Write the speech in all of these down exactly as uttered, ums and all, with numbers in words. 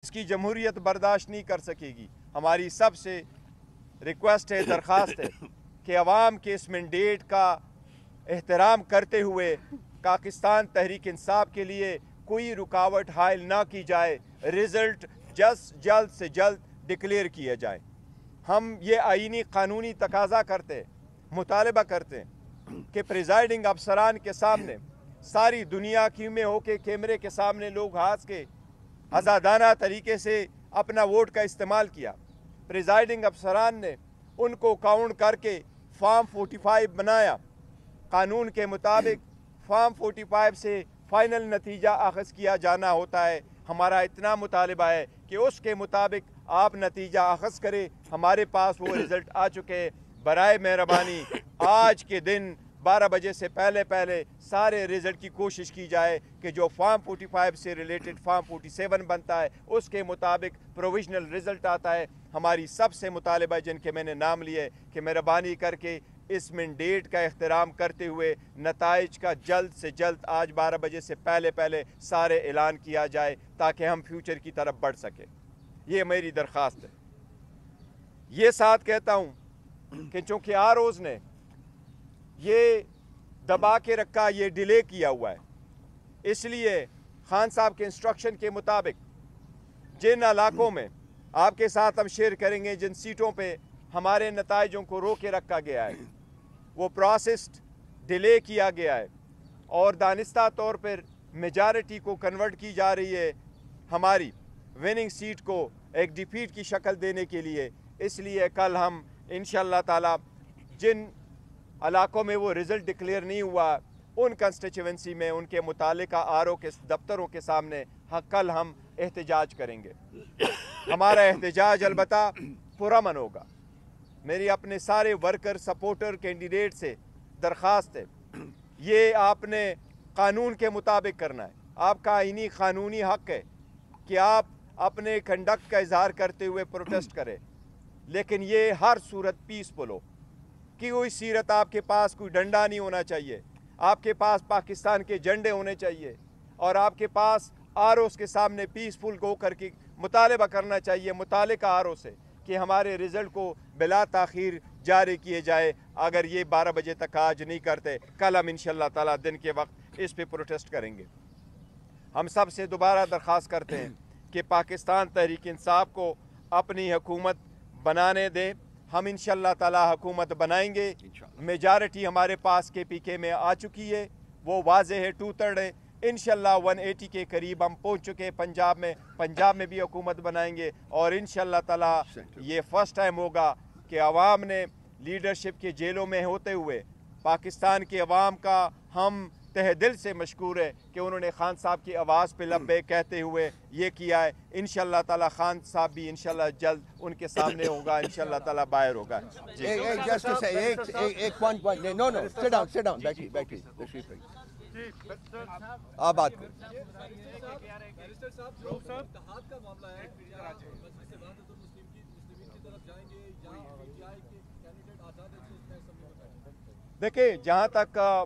उसकी जमहूरियत बर्दाश्त नहीं कर सकेगी। हमारी सबसे रिक्वेस्ट है, दरख्वास्त है कि अवाम के इस मैंडेट का एहतराम करते हुए पाकिस्तान तहरीक इंसाफ के लिए कोई रुकावट हायल ना की जाए, रिज़ल्ट जस जल्द से जल्द डिक्लेयर किया जाए। हम ये आईनी कानूनी तकाजा करते, मुतालबा करते कि प्रिजाइडिंग अफसरान के सामने सारी दुनिया की में होके कैमरे के सामने लोग हाथ के आज़ादाना तरीके से अपना वोट का इस्तेमाल किया। प्रिजाइडिंग अफसरान ने उनको काउंट करके फार्म पैंतालीस बनाया। कानून के मुताबिक फार्म पैंतालीस से फाइनल नतीजा अख़ज़ किया जाना होता है। हमारा इतना मुतालिबा है कि उसके मुताबिक आप नतीजा अख़ज़ करें। हमारे पास वो रिज़ल्ट आ चुके हैं। बराए मेहरबानी आज के दिन बारह बजे से पहले पहले सारे रिज़ल्ट की कोशिश की जाए कि जो फार्म पैंतालीस से रिलेटेड फार्म सैंतालीस बनता है उसके मुताबिक प्रोविजनल रिज़ल्ट आता है। हमारी सबसे मुतालिबा जिनके मैंने नाम लिए कि मेहरबानी करके इस मैंडेट का एहतराम करते हुए नताइज का जल्द से जल्द आज बारह बजे से पहले पहले सारे ऐलान किया जाए ताकि हम फ्यूचर की तरफ बढ़ सकें। ये मेरी दरख्वास्त है। ये साथ कहता हूँ कि चूँकि आरोज़ ने ये दबा के रखा, ये डिले किया हुआ है, इसलिए खान साहब के इंस्ट्रक्शन के मुताबिक जिन इलाकों में आपके साथ हम शेयर करेंगे, जिन सीटों पे हमारे नताइजों को रोक के रखा गया है, वो प्रोसेस डिले किया गया है और दानिस्ता तौर पर मेजॉरिटी को कन्वर्ट की जा रही है हमारी विनिंग सीट को एक डिफीट की शक्ल देने के लिए। इसलिए कल हम इंशाअल्लाह ताला जिन इलाकों में वो रिज़ल्ट डिक्लेयर नहीं हुआ उन कंस्टिट्यूएंसी में उनके मुतालिका आर ओ के दफ्तरों के सामने हाँ कल हम एहतजाज करेंगे। हमारा एहतजाज अलबत्ता पुरअमन होगा। मेरी अपने सारे वर्कर सपोर्टर कैंडिडेट से दरख्वास्त है, ये आपने कानून के मुताबिक करना है। आपका आईनी कानूनी हक है कि आप अपने कंडक्ट का इजहार करते हुए प्रोटेस्ट करें, लेकिन ये हर सूरत पीसफुल हो कि कोई सीरत आपके पास कोई डंडा नहीं होना चाहिए, आपके पास पाकिस्तान के झंडे होने चाहिए और आपके पास आर ओस के सामने पीसफुल गो करके मुतालबा करना चाहिए मुतालिका आर ओ से कि हमारे रिज़ल्ट को बिला ताख़ीर जारी किए जाए। अगर ये बारह बजे तक आज नहीं करते, कल हम इंशाअल्लाह ताला दिन के वक्त इस पे प्रोटेस्ट करेंगे। हम सब से दोबारा दरख्वास्त करते हैं कि पाकिस्तान तहरीक इंसाफ को अपनी हुकूमत बनाने दें। हम इंशाअल्लाह ताला हुकूमत बनाएंगे। मेजॉरिटी हमारे पास के पी के में आ चुकी है, वो वाज़े है, टू थर्ड है। इंशाअल्लाह एक सौ अस्सी के करीब हम पहुंच चुके हैं पंजाब में। पंजाब में भी हुकूमत बनाएंगे और इंशाअल्लाह ताला ये फर्स्ट टाइम होगा कि अवाम ने लीडरशिप के जेलों में होते हुए पाकिस्तान के अवाम का हम तहे दिल से मशकूर है कि उन्होंने खान साहब की आवाज़ पे लब्बे कहते हुए ये किया है। इंशाअल्लाह ताला खान साहब भी इंशाअल्लाह जल्द उनके सामने होगा, इंशाअल्लाह ताला बाहर होगा। आप बात करें। देखिए, जहाँ तक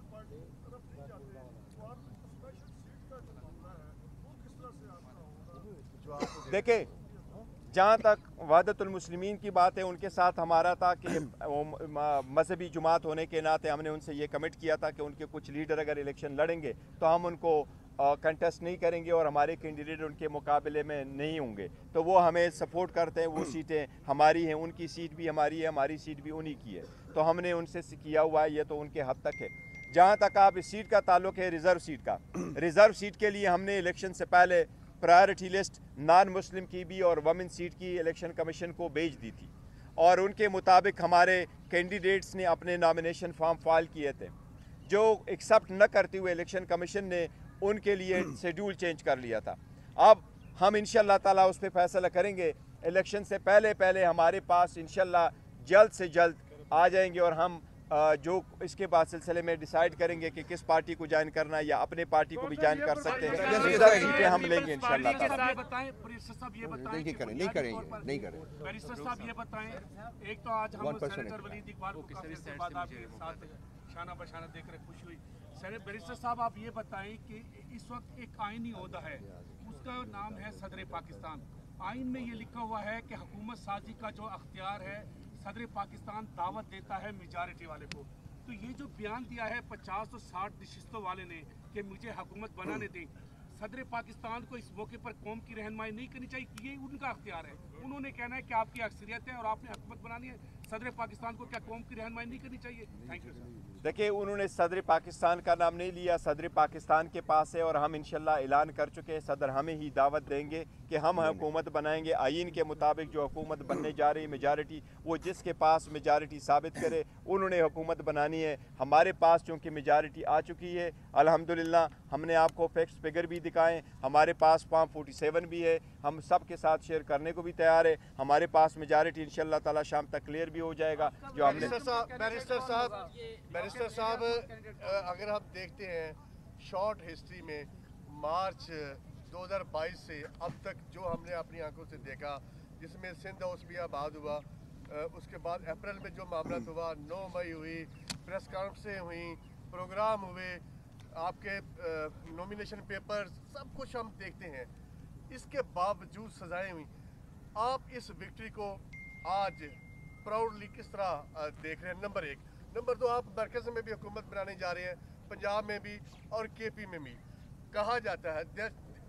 देखिए जहाँ तक वहदतुल मुस्लिमीन की बात है, उनके साथ हमारा था कि मजहबी जुमात होने के नाते हमने उनसे ये कमिट किया था कि उनके कुछ लीडर अगर इलेक्शन लड़ेंगे तो हम उनको कंटेस्ट नहीं करेंगे और हमारे कैंडिडेट उनके मुकाबले में नहीं होंगे। तो वो हमें सपोर्ट करते हैं, वो सीटें हमारी हैं, उनकी सीट भी हमारी है, हमारी सीट भी उन्हीं की है। तो हमने उनसे किया हुआ है, ये तो उनके हद तक है। जहाँ तक आप इस सीट का ताल्लुक है रिज़र्व सीट का, रिज़र्व सीट के लिए हमने इलेक्शन से पहले प्रायोरिटी लिस्ट नॉन मुस्लिम की भी और वमेन सीट की इलेक्शन कमीशन को भेज दी थी और उनके मुताबिक हमारे कैंडिडेट्स ने अपने नॉमिनेशन फॉर्म फाइल किए थे, जो एक्सेप्ट न करते हुए इलेक्शन कमीशन ने उनके लिए शेड्यूल चेंज कर लिया था। अब हम इंशाअल्लाह ताला उस पर फैसला करेंगे। इलेक्शन से पहले पहले हमारे पास इंशाअल्लाह जल्द से जल्द आ जाएंगे और हम जो इसके बाद सिलसिले में डिसाइड करेंगे कि किस पार्टी को ज्वाइन करना है या अपने पार्टी को भी ज्वाइन कर सकते हैं। रिजर्व सीटें हम लेंगे इंशाअल्लाह ताला। नहीं करें नहीं करेंगे नहीं करें बैरिस्टर साहब ये बताएं, एक तो आज हम सेनेटर वलीद इकबाल को काफी देर बाद आपके साथ शाना बशाना देख रहे खुशी हुई। बैरिस्टर साहब आप ये बताएं कि इस वक्त एक आईनी ओहदा है, उस उसका नाम है सदर पाकिस्तान। आइन में ये लिखा हुआ है कि हुकूमत साजी का जो अख्तियार है सदर पाकिस्तान दावत देता है मेजॉरिटी वाले को। तो ये जो बयान दिया है पचास और साठ नशिस्तों वाले ने कि मुझे हुकूमत बनाने दें, सदर पाकिस्तान को इस मौके पर कौम की रहनुमाई नहीं करनी चाहिए, ये उनका अख्तियार है। उन्होंने कहना है कि आपकी अक्सरियत है और आपने हुकूमत बनानी है, सदर पाकिस्तान को क्या कौम की रहनुमाई नहीं करनी चाहिए? Thank you sir. देखिए, उन्होंने सदर पाकिस्तान का नाम नहीं लिया, सदर पाकिस्तान के पास है और हम इंशाल्लाह ऐलान कर चुके हैं सदर हमें ही दावत देंगे कि हम हुकूमत बनाएंगे। आइन के मुताबिक जो हुकूमत बनने जा रही मेजॉरिटी, वो जिसके पास मेजॉरिटी साबित करे उन्होंने हुकूमत बनानी है। हमारे पास चूँकि मेजॉरिटी आ चुकी है अल्हम्दुलिल्लाह, हमने आपको फैक्ट्स फिगर भी दिखाएं, हमारे पास फॉर्म फोर्टी सेवन भी है, हम सब के साथ शेयर करने को भी तैयार है। हमारे पास मेजॉरिटी इंशाल्लाह ताला शाम तक क्लियर भी हो जाएगा। जो हमने बैरिस्टर साहब बैरिस्टर साहब अगर हम देखते हैं शॉर्ट हिस्ट्री में मार्च दो हज़ार बाईस से अब तक जो हमने अपनी आंखों से देखा, जिसमें सिंध ओस्मियाबाद हुआ, उसके बाद अप्रैल में जो मामला हुआ, नौ मई हुई, प्रेस कॉन्फ्रेंसें हुई, प्रोग्राम हुए, आपके नॉमिनेशन पेपर्स, सब कुछ हम देखते हैं। इसके बावजूद सजाएं हुई। आप इस विक्ट्री को आज प्राउडली किस तरह देख रहे हैं? नंबर एक। नंबर दो, आप मरकज़ में भी हुकूमत बनाने जा रहे हैं, पंजाब में भी और के पी में भी। कहा जाता है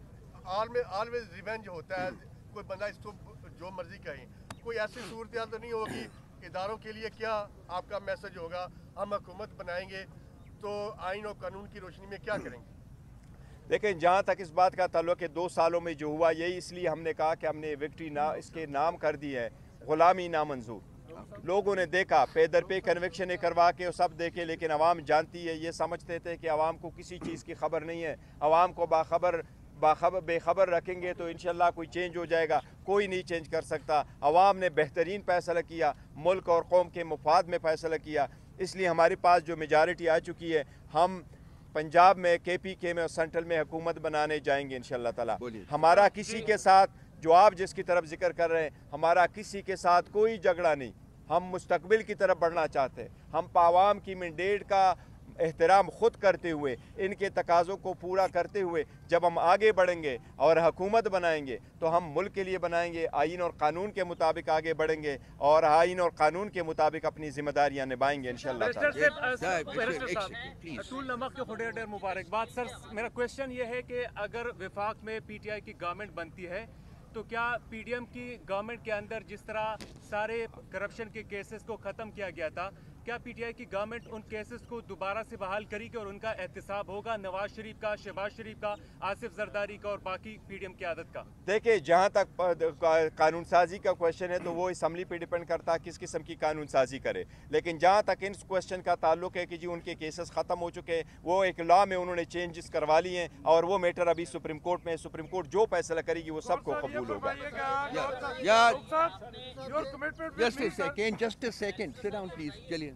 ऑलवेज रिवेंज होता है, कोई बंदा इसको जो मर्जी कहें। कोई ऐसी सूरत हाल तो नहीं होगी, इदारों के लिए क्या आपका मैसेज होगा? हम हुकूमत बनाएंगे तो आइन और कानून की रोशनी में क्या करेंगे? देखें, जहाँ तक इस बात का ताल्लुक है, दो सालों में जो हुआ, यही इसलिए हमने कहा कि हमने विक्ट्री ना इसके नाम कर दी है गुलामी नामंजूर। लोगों ने देखा, पे दर पे कन्विक्शन करवा के सब देखे, लेकिन अवाम जानती है, ये समझते थे कि अवाम को किसी चीज़ की खबर नहीं है। अवाम को बाखबर बाखबर बेखबर रखेंगे तो इंशाल्लाह कोई चेंज हो जाएगा। कोई नहीं चेंज कर सकता। अवाम ने बेहतरीन फैसला किया, मुल्क और कौम के मुफाद में फैसला किया, इसलिए हमारे पास जो मेजॉरिटी आ चुकी है, हम पंजाब में, के पी के में और सेंट्रल में हुकूमत बनाने जाएंगे इंशाल्लाह ताला। हमारा किसी के साथ, जो आप जिसकी तरफ जिक्र कर रहे हैं, हमारा किसी के साथ कोई झगड़ा नहीं। हम मुस्तकबिल की तरफ बढ़ना चाहते हैं। हम आवाम की मैंडेट का एहतराम खुद करते हुए, इनके तकाज़ों को पूरा करते हुए जब हम आगे बढ़ेंगे और हुकूमत बनाएंगे तो हम मुल्क के लिए बनाएंगे, आइन और कानून के मुताबिक आगे बढ़ेंगे और आइन और कानून के मुताबिक अपनी जिम्मेदारियां निभाएंगे इंशाल्लाह। मुबारकबाद सर। मेरा क्वेश्चन ये है कि अगर विफाक में पी टी आई की गवर्नमेंट बनती है तो क्या पी डी एम की गवर्नमेंट के अंदर जिस तरह सारे करप्शन के केसेस को ख़त्म किया गया था, क्या पी टी आई की गवर्नमेंट उन केसेस को दोबारा से बहाल करेगी और उनका एहतसाब होगा नवाज शरीफ का, शहबाज शरीफ का, आसिफ जरदारी का और बाकी पी डी एम की आदत का? देखिए, जहाँ तक कानून साजी का क्वेश्चन है तो वो असम्बली पे डिपेंड करता है किस किस्म की कानून साजी करे। लेकिन जहाँ तक इन क्वेश्चन का ताल्लुक है कि जी उनके केसेस ख़त्म हो चुके हैं, वो एक लॉ में उन्होंने चेंजेस करवा लिए हैं और वो मैटर अभी सुप्रीम कोर्ट में, सुप्रीम कोर्ट जो फैसला करेगी वो सबको कबूल होगा। Just a second, just a second. Sit down, please. चलिए।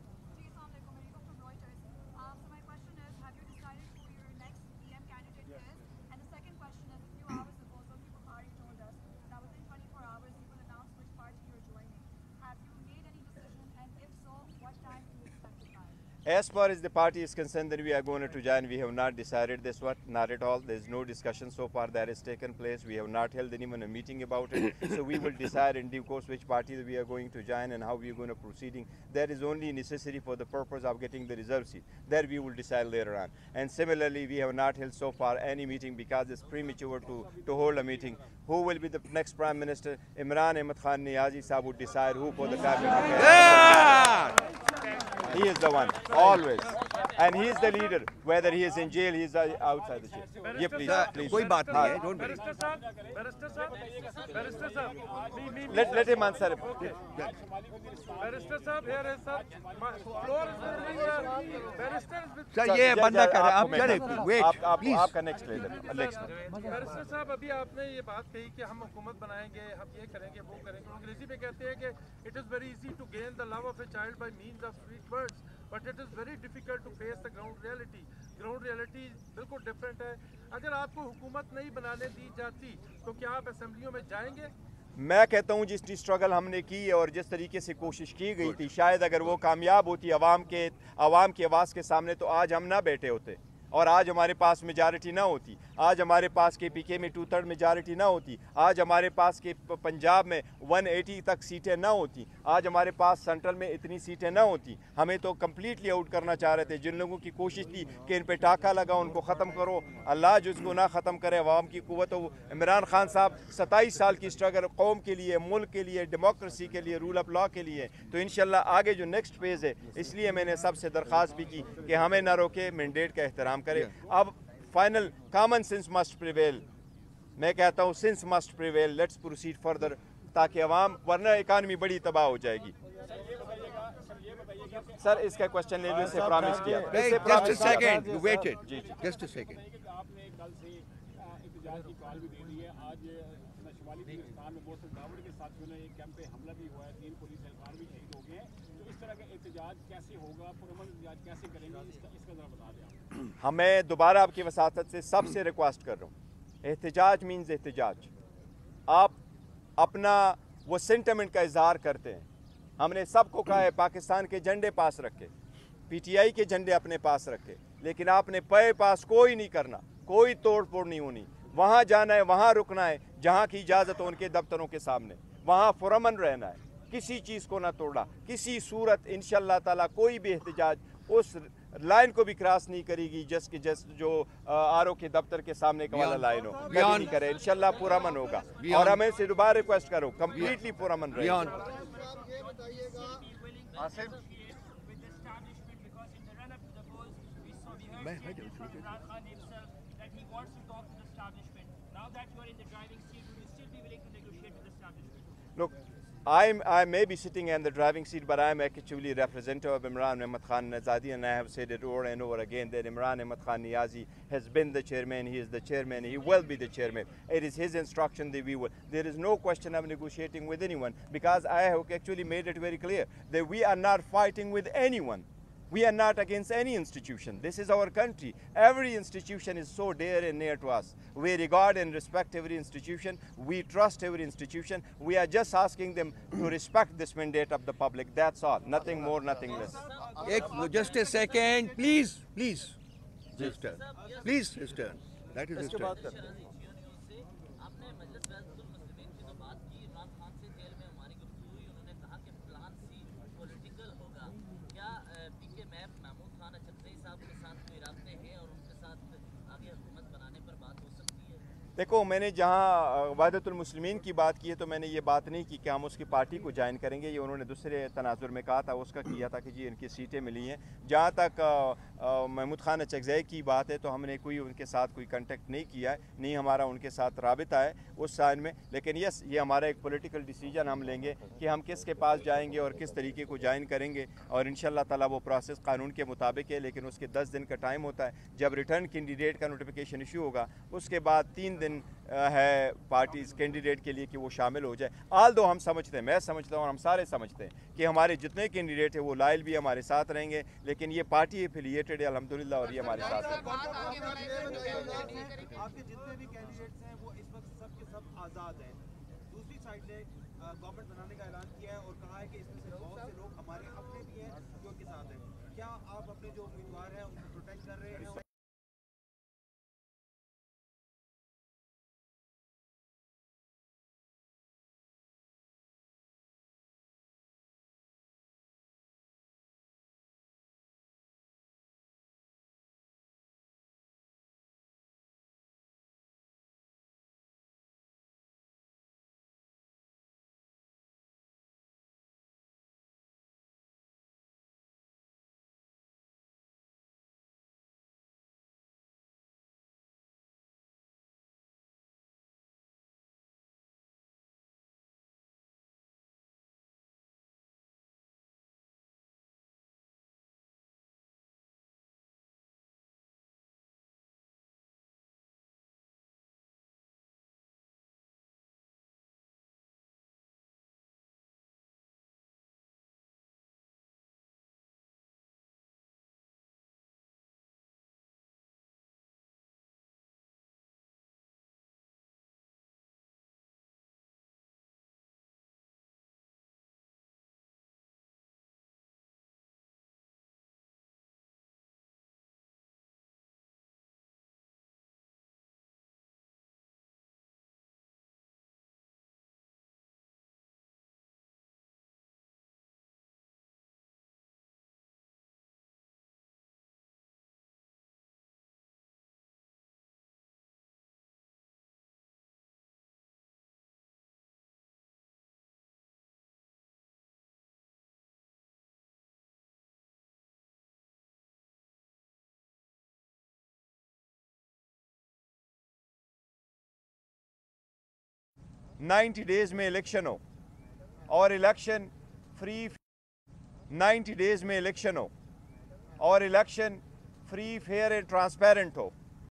As far as the party is concerned, then we are going to join. We have not decided this one, not at all. There is no discussion so far that has taken place. We have not held anyone a meeting about it. So we will decide in due course which party we are going to join and how we are going to proceeding. That is only necessary for the purpose of getting the reserve seat. That we will decide later on. And similarly, we have not held so far any meeting because it's premature to, to hold a meeting. Who will be the next Prime Minister? Imran Ahmad Khan Niazi Sahab would decide who for the cabinet. Yeah! He is the one, always. And he is the leader. Whether he is in jail, he is outside the jail. Yeah, please, please. कोई बात नहीं है, don't worry. Barrister साहब, barrister साहब, barrister साहब, Let, let him answer. Barrister साहब, here is sir. Floor is moving, sir. Barrister is with. Sir ये बंदा कर रहा है, आप चले, wait, आप, आप, please. आपका next leader, next. बैरिस्टर साहब, अभी आपने ये बात कही कि हम हुकूमत बनाएंगे, हम ये करेंगे, वो करेंगे। अंग्रेजी में कहते हैं कि it is very easy to gain the love of a child by means of sweet words, but it is very difficult to face the ground reality. Ground reality बिल्कुल different है। अगर आपको हुकूमत नहीं बनाने दी जाती तो क्या आप असेंबलियों में जाएंगे? मैं कहता हूँ जिस स्ट्रगल हमने की है और जिस तरीके से कोशिश की गई थी, शायद अगर वो कामयाब होती आवाम के आवाम की आवाज़ के सामने तो आज हम ना बैठे होते। اور آج ہمارے پاس میجارٹی نہ ہوتی, آج ہمارے پاس کے پی کے میں ٹو تھرڈ میجارٹی نہ ہوتی, آج ہمارے پاس کے پنجاب میں ون ایٹی تک سیٹیں نہ ہوتی, آج ہمارے پاس سینٹرل میں اتنی سیٹیں نہ ہوتی. ہمیں تو کمپلیٹلی آؤٹ کرنا چاہ رہے تھے. جن لوگوں کی کوشش تھی کہ ان پہ ٹاکا لگا ان کو ختم کرو, اللہ جس کو نہ ختم کرے عوام کی قوت ہو. عمران خان صاحب ستائیس سال کی اسٹرگل قوم کے لیے, ملک کے لیے, ڈیموکریسی کے لیے, رول آف لا کے لیے, تو انشاءاللہ آگے جو نیکسٹ فیز ہے, اس لیے میں نے سب سے درخواست بھی کی کہ ہمیں نہ روکے, مینڈیٹ کا احترام کرے. اب final common sense must prevail. میں کہتا ہوں sense must prevail, let's proceed further, تاکہ عوام, ورنہ اکانومی بڑی تباہ ہو جائے گی. سر اس کا کوشچن لے لو, اسے پرامس کیا. Just a second, you waited. Just a second. آپ نے کل سے احتجاج کی کال بھی دے دی ہے. آج شمالی ہندوستان میں بہت سے داوڑ کے ساتھیوں نے ایک کیمپ پہ حملہ بھی ہوا ہے, تین پولیس اہلکار بھی شہید ہو گئے ہیں. تو اس طرح کا احتجاج کیسے ہوگا, پرامن احتجاج کیسے کریں گے, اس کا اس کا ذرا بتا دیں آپ. ہمیں دوبارہ آپ کی وساطت سے سب سے ریکویسٹ کر رہا ہوں, احتجاج مینز احتجاج. آپ اپنا وہ سینٹیمنٹ کا اظہار کرتے ہیں. ہم نے سب کو کہا ہے پاکستان کے جھنڈے پاس رکھے, پی ٹی آئی کے جھنڈے اپنے پاس رکھے, لیکن آپ نے پے پاس کوئی نہیں کرنا, کوئی توڑ پھوڑ نہیں ہونی. وہاں جانا ہے, وہاں رکنا ہے جہاں کی اجازت ہو ان کے دفتروں کے سامنے, وہاں پرامن رہنا ہے, کسی چیز کو نہ توڑا. کسی صورت انشاءاللہ تعالیٰ کوئی بھی احتجاج اس لائن کو بھی کراس نہیں کرے گی جس کی جس جو آر او کے دفتر کے سامنے کا والا لائن ہو, کبھی نہیں کرے. انشاءاللہ پرامن ہوگا, اور ہمیں سے دوبارہ ریکویسٹ کرو کمپلیٹلی پرامن رہے. Asif Look, I'm, I may be sitting in the driving seat, but I'm actually representative of Imran Ahmad Khan Azadi, and I have said it over and over again that Imran Ahmad Khan Niazi has been the chairman, he is the chairman, he will be the chairman. It is his instruction that we will. There is no question of negotiating with anyone, because I have actually made it very clear that we are not fighting with anyone. We are not against any institution. This is our country. Every institution is so dear and near to us. We regard and respect every institution. We trust every institution. We are just asking them to respect this mandate of the public. That's all. Nothing more, nothing less. Just a second, please, please, sister, please, sister. That is sister. دیکھو, میں نے جہاں وحدت المسلمین کی بات کی ہے تو میں نے یہ بات نہیں کی کہ ہم اس کی پارٹی کو جوائن کریں گے. یہ انہوں نے دوسرے تناظر میں کہا تھا, اس کا کیا تھا کہ جی ان کی سیٹیں ملی ہیں. جہاں تک محمود خان اچکزئی کی بات ہے تو ہم نے کوئی ان کے ساتھ کوئی کنٹیکٹ نہیں کیا ہے, نہیں ہمارا ان کے ساتھ رابطہ ہے اس سائن میں. لیکن یس, یہ ہمارا ایک پولیٹیکل ڈیسیجن ہم لیں گے کہ ہم کس کے پاس جائیں گے اور کس طریقے کو جوائن کریں گے, اور انشاءاللہ تعالیٰ وہ پروسیس قانون کے مطابق ہے. لیکن اس کے دس دن کا ٹائم ہوتا ہے. جب ریٹرن کینڈیڈیٹ کا نوٹیفیکیشن ایشو ہوگا اس کے بعد تین دن ہے پارٹیز کینڈیڈیٹ کے لیے کہ وہ شامل ہو جائے. آل دو ہم سمجھتے ہیں, میں سمجھتا ہوں اور ہم سارے سمجھتے ہیں کہ ہمارے جتنے کینڈیڈیٹ ہیں وہ لائل بھی ہمارے ساتھ رہیں گے, لیکن یہ پارٹی ایفیلیٹڈ ہے الحمدللہ, اور یہ ہمارے ساتھ ہیں. آپ کے جتنے بھی کینڈیڈیٹس ہیں وہ اس وقت سب کے سب آزاد ہیں. دوسری سائڈ نے گورنمنٹ بنانے کا اعلان کیا ہے اور کہا ہے کہ اس میں سے بہت سے لوگ ہمارے اپنے بھی ہیں جو ان کے ساتھ ہیں. کیا آپ اپنے جو امیدوار ہیں ان کو پروٹیکٹ کر رہے ہیں؟ نائنٹی ڈیز میں الیکشن ہو اور الیکشن فری نائنٹی ڈیز میں الیکشن ہو اور election free fair and transparent who.